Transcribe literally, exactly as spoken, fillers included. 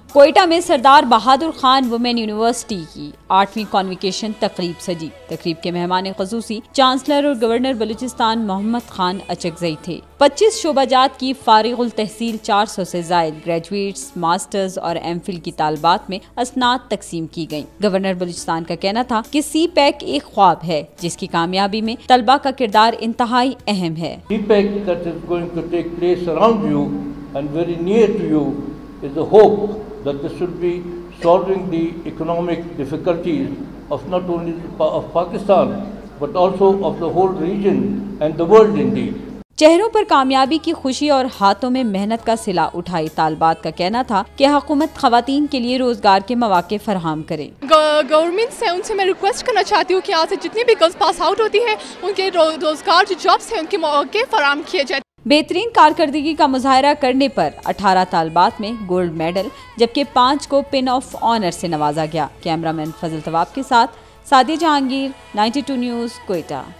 कोयटा में Sardar Bahadur Khan women university की आठवीं कॉन्विकेशन तकरीब सजी। तकरीब के मेहमान खुसूसी चांसलर और गवर्नर बलूचिस्तान मोहम्मद खान अचकजई थे। पच्चीस शोबाजात की फारिगुल तहसील चार सौ से जायद ग्रेजुएट्स, मास्टर्स और एम फिल की तालबात में असनाद तकसीम की गयी। गवर्नर बलूचिस्तान का कहना था कि सी पैक एक ख्वाब है जिसकी कामयाबी में तलबा का किरदार इंतहाई अहम है। is the hope that this will be solving the economic difficulties of not only of Pakistan but also of the whole region and the world indeed. चेहरों पर कामयाबी की खुशी और हाथों में मेहनत का सिला उठाई तालबात का कहना था कि हुकूमत खवातीन के लिए रोजगार के मौके फराहम करे। गवर्नमेंट से उनसे मैं रिक्वेस्ट करना चाहती हूँ कि यहाँ से जितनी भी गर्ल्स पास आउट होती है उनके रोजगार जो जॉब्स हैं उनके मौके फराहम किए जाए। बेहतरीन कारकर्दगी का मुजाहरा करने पर अठारह तालबात में गोल्ड मेडल जबकि पाँच को पिन ऑफ ऑनर से नवाजा गया। कैमरामैन फजल तवाब के साथ सादिया जहांगीर, बानवे न्यूज़, कोयटा।